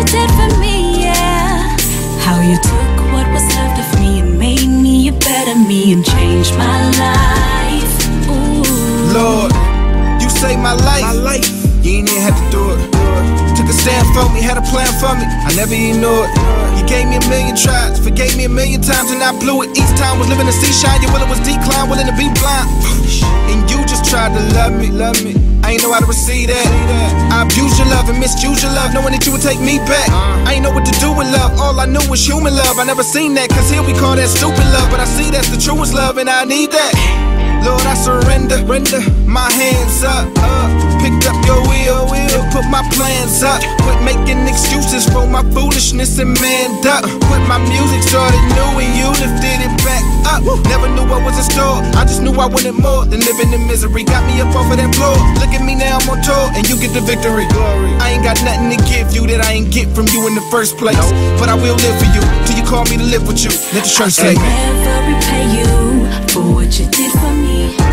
did for me, yeah. How you took what was left of me and made me a better me and changed my life. Ooh. Lord, you saved my life. You ain't even had to do it. Took a stand for me, had a plan for me, I never even knew it. You gave me a million tries, forgave me a million times, and I blew it. Each time was living in seashine, your will was decline, willing to be blind. And you just tried to love me. I ain't know how to receive that. I abused your love and misused your love, knowing that you would take me back. I ain't know what to do with love, all I knew was human love. I never seen that, cause here we call that stupid love, but I see that's the truest love and I need that. Lord, I surrender, my hands up, picked up your wheel, and put my plans up. Quit making excuses for my foolishness and manned up. When my music started new and you lifted it back up. Never knew what was in store, I just knew I wanted more than living in misery. Got me up off of that floor, look at me now, I'm on tour, and you get the victory. I ain't got nothing to give you that I ain't get from you in the first place, but I will live for you, till you call me to live with you. Let the church say, I can never repay you for what you did for me.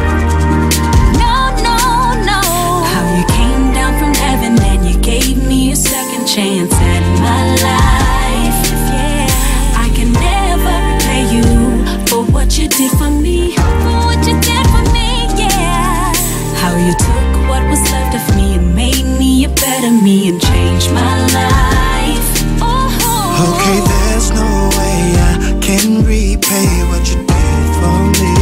No. How you came down from heaven and you gave me a second chance at my life. Yeah, I can never repay you for what you did for me. Yeah. How you took what was left of me and made me a better me and changed my life. Okay, there's no way I can repay what you did for me.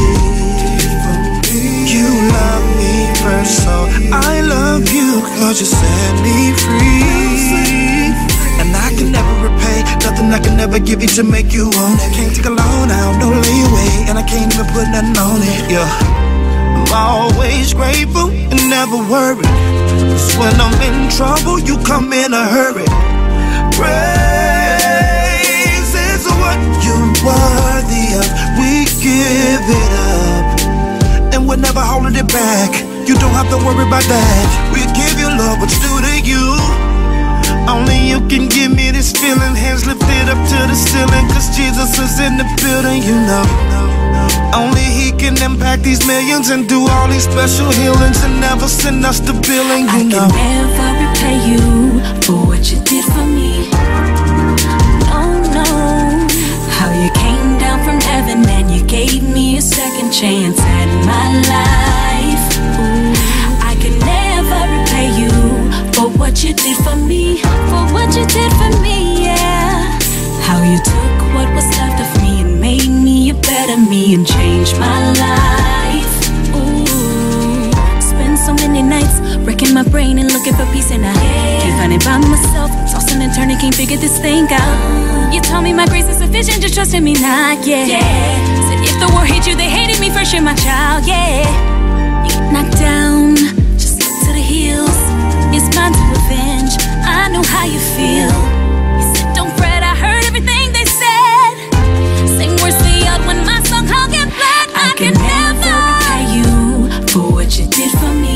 You love me first, so I love you, cause you set me free. And I can never repay nothing I can never give you to make you own it. Can't take a loan out, no leeway, and I can't even put nothing on it, yeah. I'm always grateful and never worried, 'cause when I'm in trouble, you come in a hurry. Praise is what you're worthy of, we give it up, and we're never holding it back. You don't have to worry about that. We'll give you love what's due to you. Only you can give me this feeling. Hands lifted up to the ceiling, 'cause Jesus is in the building, you know. Only he can impact these millions and do all these special healings and never send us the billing, you know. I can never repay you for what you did for me. No. How you came down from heaven and you gave me a second chance at my life. Ooh. I can never repay you for what you did for me. Yeah. How you took what was left of me and made me a better me and changed my life. Ooh. Spent so many nights wrecking my brain and looking for peace, and I can't find it by myself. Tossing and turning, can't figure this thing out. You told me my grace is sufficient, just trust in me not, yeah. Said if the world hate you, they hated me first, you're my child, yeah. You get knocked down, just look to the hills. It's mine to avenge, I know how you feel. You said don't fret, I heard everything they said. Same words they yelled when my song hung in blood. I can never repay you for what you did for me.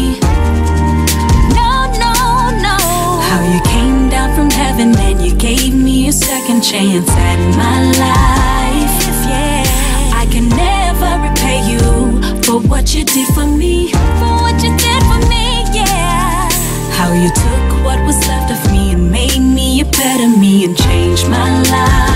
No. How you came down from heaven and you gave me a second chance at my life. Yeah, I can never repay you for what you did for me. Yeah. How you took what was left of me and made me a better me and changed my life.